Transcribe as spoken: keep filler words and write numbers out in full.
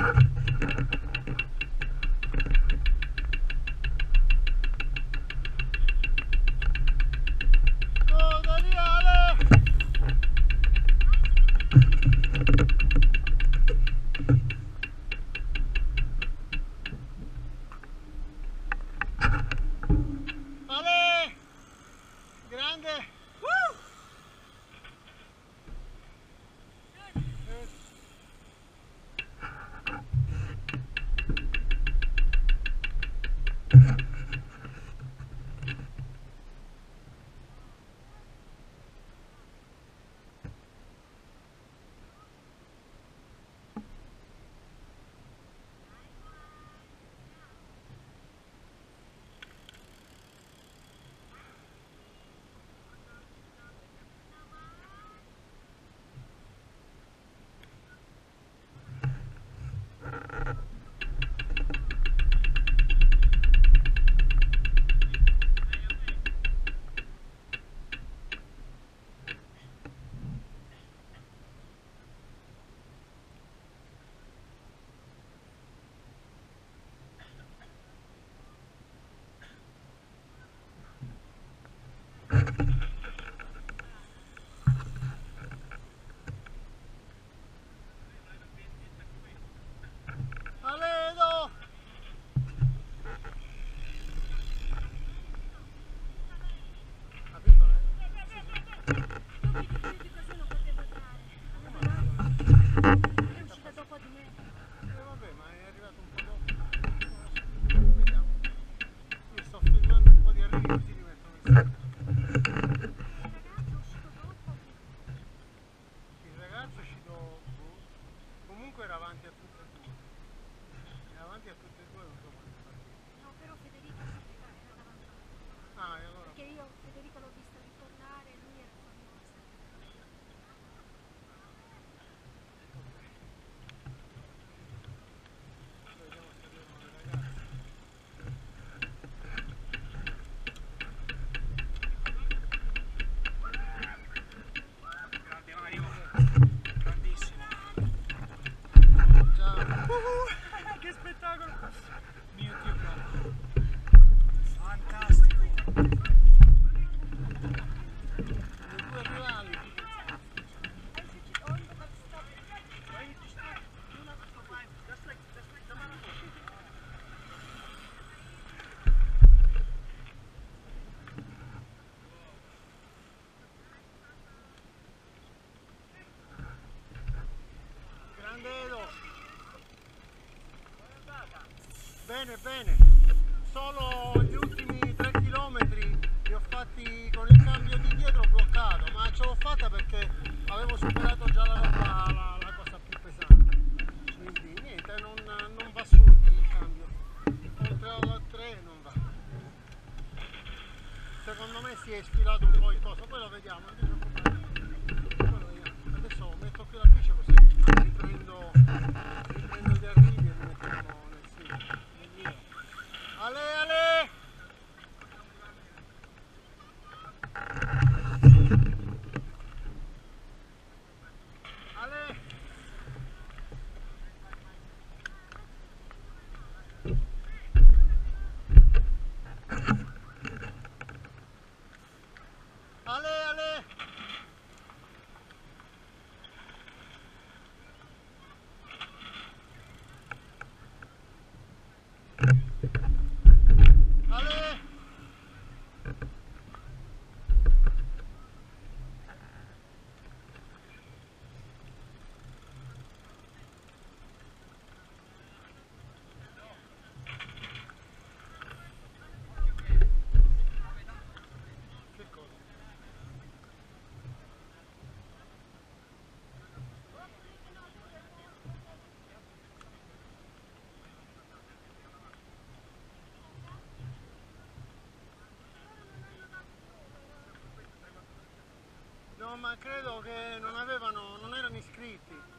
Bene, bene, solo gli ultimi tre chilometri li ho fatti con il cambio di dietro bloccato, ma ce l'ho fatta perché avevo superato già la, la, la cosa più pesante, quindi niente, non, non va su il cambio, oltre alla tre non va. Secondo me si è sfilato un po' il coso, poi lo vediamo, non ti preoccupare. Poi lo vediamo. Adesso metto qui la bici così riprendo, riprendo gli arrivi e li mettiamo nel sito. Ale, ale! Ale! Ale, ale! No, ma credo che non avevano, non erano iscritti.